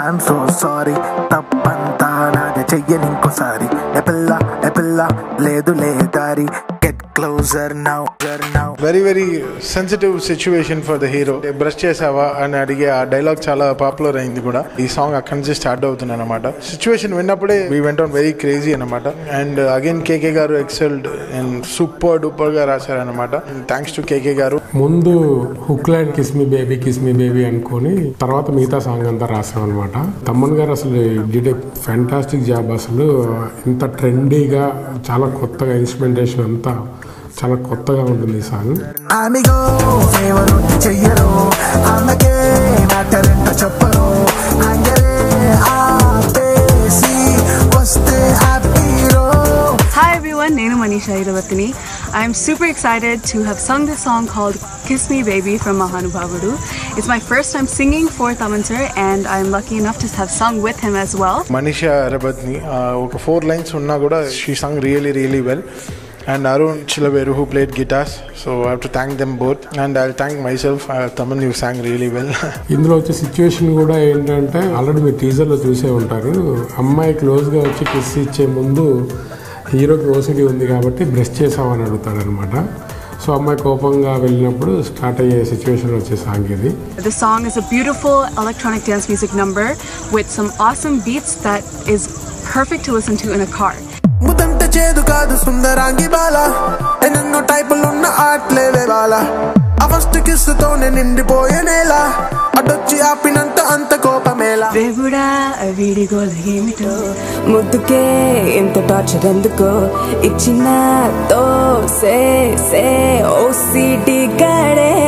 I'm so sorry తప్పంతా నాదే చెయ్యని ఇంకోసారి ఏ పిల్ల లేదు దారి get closer now very very sensitive situation for the hero. Brush చేసావా అని అడిగే ఆ డైలాగ్ చాలా పాపులర్ అయింది కూడా. ఈ సాంగ్ అక్కడి నుంచి స్టార్ట్ అవుతుంది అనమాట. సిచ్యువేషన్ విన్నప్పుడే we went on very crazy అనమాట. And again KK garu excelled and super duper గా రాశారనమాట. Thanks to KK garu. ముందు hook line kiss me baby అనుకొని తర్వాత మిగతా సాంగ్ అంతా రాసాం అనమాట. తమ్మన్ గారు అసలు డిడ్ ఏ ఫ్యాంటాస్టిక్ జాబ్. అసలు ఇంత ట్రెండీగా చాలా కొత్తగా ఇన్స్ట్రుమెంటేషన్ అంతా చాలా కొత్తగా ఉంటుంది ఈ song. Hi everyone, Nenu Manisha Iravatini. I am super excited to have sung this song called Kiss Me Baby from Mahanubhavudu. It's my first time singing for Taman sir and I am lucky enough to have sung with him as well. Manisha Iravatini, oka 4 lines unna kuda she sung really well. And Arun Chilaveru who played guitars, so I have to thank them both and I'll thank myself. Taman, you sang really well. ఇందులో వచ్చే situation కూడా ఏంటంటే already మీరు టీజర్లో చూసే ఉంటారు. అమ్మాయి క్లోజ్గా వచ్చి కిస్ ఇచ్చే ముందు హీరోకి ఓసిడి ఉంది కాబట్టి బ్రష్ చేసామని అడుగుతాడు అనమాట. సో అమ్మాయి కోపంగా వెళ్ళినప్పుడు స్టార్ట్ అయ్యే సిచ్యువేషన్ వచ్చే సాంగ్ ఇది. The song is a beautiful electronic dance music number with some awesome beats that is perfect to listen to in a car. ముదంటే చేదు కాదు సుందరాంగి బాల ఎన్నెన్నో టైపులున్న ఆట్లేవే బాల ఆ ఫస్ట్ కిస్ తోనే నిండిపోయే నేల అడొచ్చి ఆపినంత అంత కోపమేలా దేవుడా వీడి గోల్ ఏమిటో ముద్దుకే ఇంత టార్చర్ ఎందుకో ఇచ్చిన తో సే ఓసిడి గడే